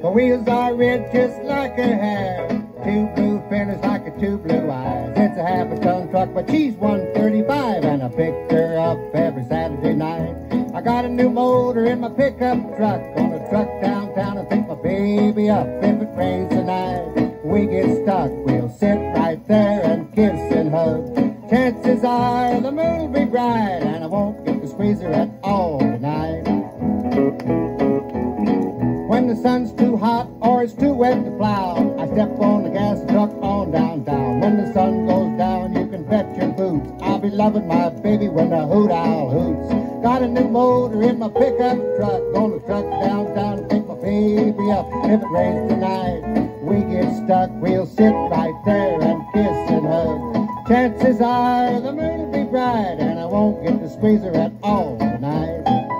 The wheels are red just like her hair, two blue fenders like her two blue eyes. It's a half a ton truck, but she's 135, and I pick her up every Saturday night. I got a new motor in my pickup truck, gonna truck downtown and pick my baby up. If it rains tonight, we get stuck, we'll sit right there and kiss and hug. Chances are the moon will be bright, and I won't get to squeeze her at all tonight. When the sun's too hot or it's too wet to plow, I step on the gas and truck on downtown. When the sun goes down, you can bet your boots I'll be loving my baby when the hoot owl hoots. Got a new motor in my pickup truck, gonna truck downtown and pick my baby up. If it rains tonight, we get stuck, we'll sit right there and kiss and hug. Chances are the moon will be bright, and I won't get to squeeze her at all tonight.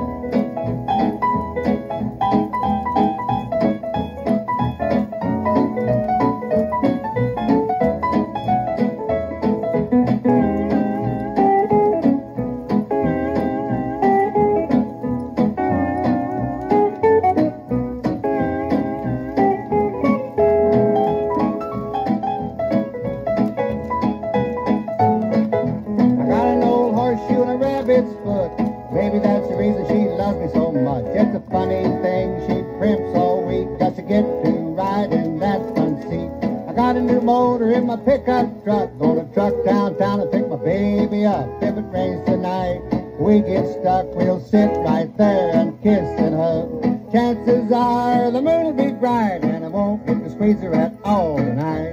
Rabbit's foot, maybe that's the reason she loves me so much. It's a funny thing, she primps all week just to get to ride in that front seat. I got a new motor in my pickup truck, gonna truck downtown and pick my baby up. If it rains tonight, we get stuck, we'll sit right there and kiss and hug. Chances are the moon will be bright, and I won't get to squeeze her at all tonight.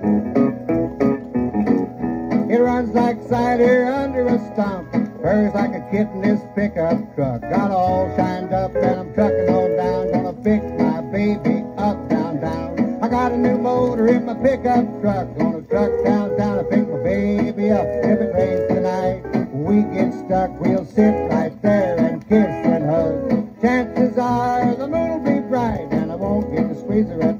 It runs like cider under a stump, purrs like a kitten, this pickup truck. Got all shined up and I'm trucking on down, gonna pick my baby up downtown. I got a new motor in my pickup truck, gonna truck downtown and pick my baby up. If it rains tonight, we get stuck, we'll sit right there and kiss and hug. Chances are the moon will be bright, and I won't get to squeeze her at